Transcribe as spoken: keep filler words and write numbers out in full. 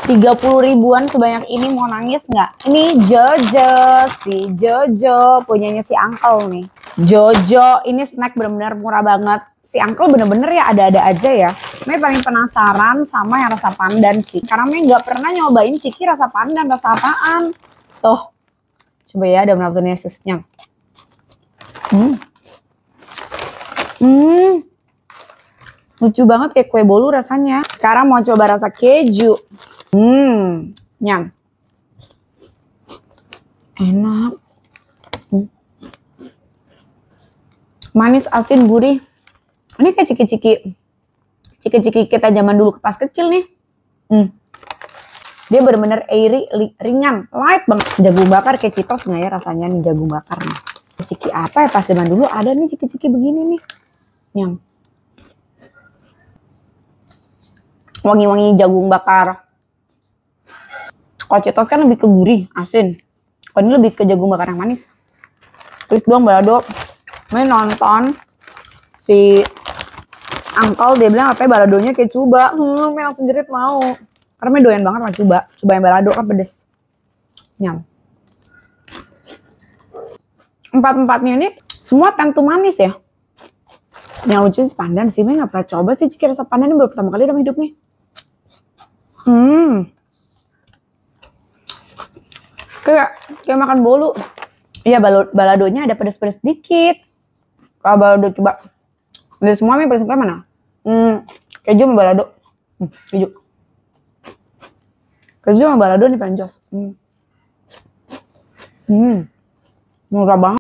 tiga puluh ribuan sebanyak ini, mau nangis nggak? Ini Jojo, si Jojo, punyanya si Uncle nih. Jojo, ini snack bener-bener murah banget. Si Uncle bener-bener ya ada-ada aja ya. Mei paling penasaran sama yang rasa pandan sih. Karena Mei nggak pernah nyobain Ciki rasa pandan, rasa apaan. Tuh, coba ya ada Navnesusnya. Hmm. Hmm. Lucu banget kayak kue bolu rasanya. Sekarang mau coba rasa keju. Hmm, nyam. Enak. Hmm. Manis, asin, gurih. Ini kayak ciki-ciki. Ciki-ciki kita zaman dulu pas kecil nih. Hmm. Dia bener-bener airy, ringan, light banget. Jagung bakar kayak Citos nggak ya rasanya nih jagung bakar nih. Ciki apa ya pas zaman dulu ada nih ciki-ciki begini nih. Nyam. Wangi-wangi jagung bakar. Kalau Citos kan lebih ke gurih, asin. Kalau ini lebih ke jagung bakar yang manis. Please dong balado. Mei nonton si Uncle, dia bilang apa baladonya kayak cuba. Hmm, Mei langsung jerit mau. Karena Mei doyan banget sama cuba. Coba yang balado kan pedes. Nyam. Empat-empatnya ini semua tentu manis ya. Yang lucu sih pandan sih. Mei gak pernah coba sih Ciki rasa pandan ini baru pertama kali dalam hidup nih. Hmm. Kayak, kayak makan bolu. Iya, baladonya ada pedes-pedes dikit. Kalau balado coba. Dari semua Mei paling suka mana? Hmm, keju sama balado. Hmm, keju. Keju sama balado nih paling jos. Hmm. Hmm. Murah banget.